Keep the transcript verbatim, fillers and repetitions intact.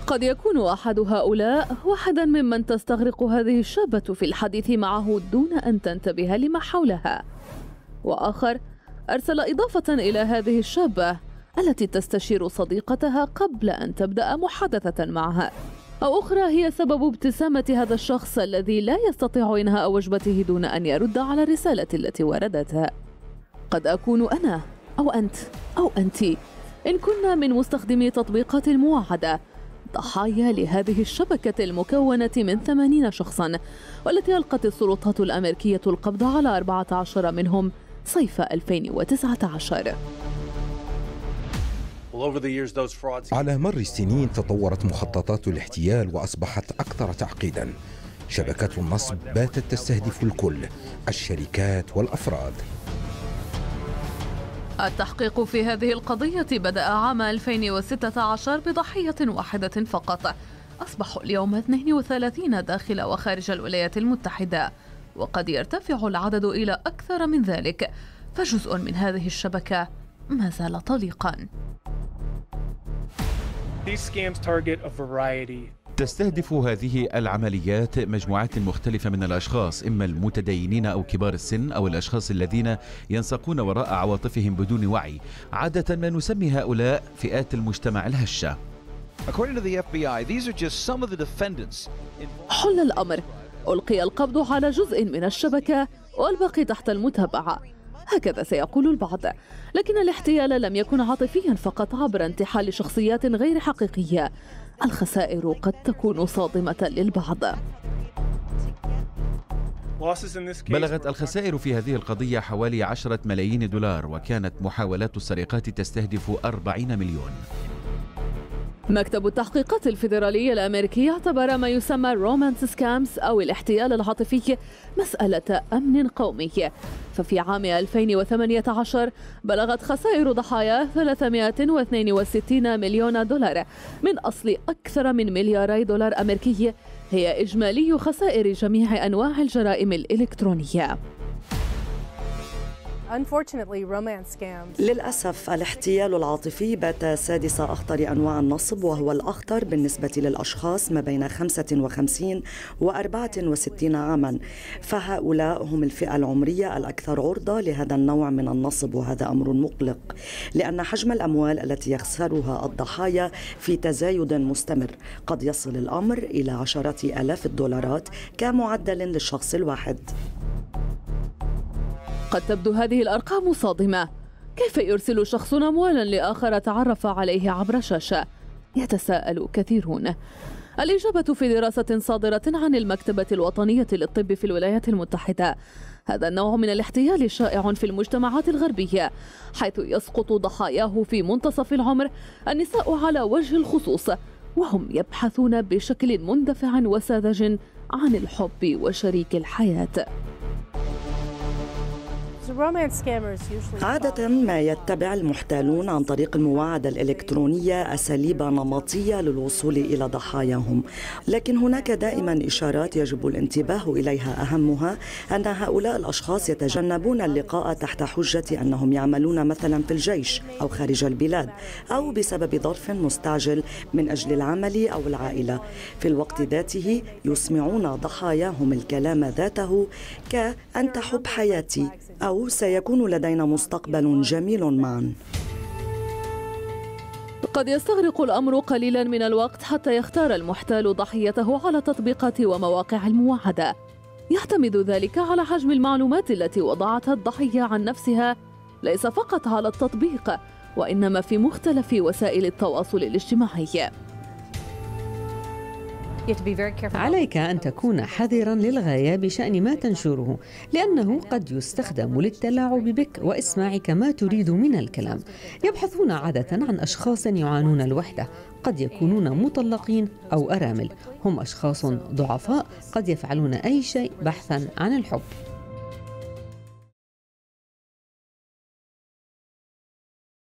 قد يكون أحد هؤلاء واحدا ممن تستغرق هذه الشابة في الحديث معه دون أن تنتبه لما حولها، وآخر أرسل إضافة إلى هذه الشابة التي تستشير صديقتها قبل أن تبدأ محادثة معها، أو أخرى هي سبب ابتسامة هذا الشخص الذي لا يستطيع إنهاء وجبته دون أن يرد على الرسالة التي وردتها. قد أكون أنا أو أنت أو أنت إن كنا من مستخدمي تطبيقات المواعدة ضحايا لهذه الشبكة المكونة من ثمانين شخصا، والتي ألقت السلطات الأمريكية القبض على أربعة عشر منهم صيف ألفين وتسعة عشر. على مر السنين تطورت مخططات الاحتيال وأصبحت أكثر تعقيدا. شبكات النصب باتت تستهدف الكل، الشركات والأفراد. التحقيق في هذه القضية بدأ عام ألفين وستة عشر بضحية واحدة فقط. أصبحوا اليوم اثنين وثلاثين داخل وخارج الولايات المتحدة، وقد يرتفع العدد إلى أكثر من ذلك، فجزء من هذه الشبكة ما زال طليقا. تستهدف هذه العمليات مجموعات مختلفة من الأشخاص، إما المتدينين أو كبار السن أو الأشخاص الذين ينساقون وراء عواطفهم بدون وعي. عادة ما نسمي هؤلاء فئات المجتمع الهشة. حل الأمر، ألقي القبض على جزء من الشبكة والباقي تحت المتابعة، هكذا سيقول البعض. لكن الاحتيال لم يكن عاطفيا فقط عبر انتحال شخصيات غير حقيقية. الخسائر قد تكون صادمة للبعض. بلغت الخسائر في هذه القضية حوالي عشرة ملايين دولار، وكانت محاولات السرقات تستهدف أربعين مليون. مكتب التحقيقات الفيدرالي الأمريكي اعتبر ما يسمى رومانس سكامز أو الاحتيال العاطفي مسألة أمن قومي، ففي عام ألفين وثمانية عشر بلغت خسائر ضحاياه ثلاثمائة واثنين وستين مليون دولار من أصل أكثر من ملياري دولار أمريكي، هي إجمالي خسائر جميع أنواع الجرائم الإلكترونية. للأسف الاحتيال العاطفي بات سادس أخطر أنواع النصب، وهو الأخطر بالنسبة للأشخاص ما بين خمسة وخمسين وأربعة وستين عاما، فهؤلاء هم الفئة العمرية الأكثر عرضة لهذا النوع من النصب، وهذا أمر مقلق لأن حجم الأموال التي يخسرها الضحايا في تزايد مستمر، قد يصل الأمر إلى عشرات آلاف الدولارات كمعدل للشخص الواحد. قد تبدو هذه الأرقام صادمة. كيف يرسل شخص أموالا لآخر تعرف عليه عبر شاشة؟ يتساءل كثيرون. الإجابة في دراسة صادرة عن المكتبة الوطنية للطب في الولايات المتحدة: هذا النوع من الاحتيال شائع في المجتمعات الغربية، حيث يسقط ضحاياه في منتصف العمر النساء على وجه الخصوص، وهم يبحثون بشكل مندفع وساذج عن الحب وشريك الحياة. عادة ما يتبع المحتالون عن طريق المواعدة الإلكترونية أساليب نمطية للوصول إلى ضحاياهم، لكن هناك دائما إشارات يجب الانتباه إليها، أهمها أن هؤلاء الأشخاص يتجنبون اللقاء تحت حجة أنهم يعملون مثلا في الجيش أو خارج البلاد، أو بسبب ظرف مستعجل من أجل العمل أو العائلة. في الوقت ذاته يسمعون ضحاياهم الكلام ذاته كأنت حب حياتي، أو سيكون لدينا مستقبل جميل معا. قد يستغرق الأمر قليلا من الوقت حتى يختار المحتال ضحيته على تطبيقات ومواقع المواعدة. يعتمد ذلك على حجم المعلومات التي وضعتها الضحية عن نفسها، ليس فقط على التطبيق وإنما في مختلف وسائل التواصل الاجتماعي. عليك أن تكون حذرا للغاية بشأن ما تنشره، لأنه قد يستخدم للتلاعب بك وإسماعك ما تريد من الكلام. يبحثون عادة عن أشخاص يعانون الوحدة، قد يكونون مطلقين أو أرامل، هم أشخاص ضعفاء قد يفعلون أي شيء بحثا عن الحب.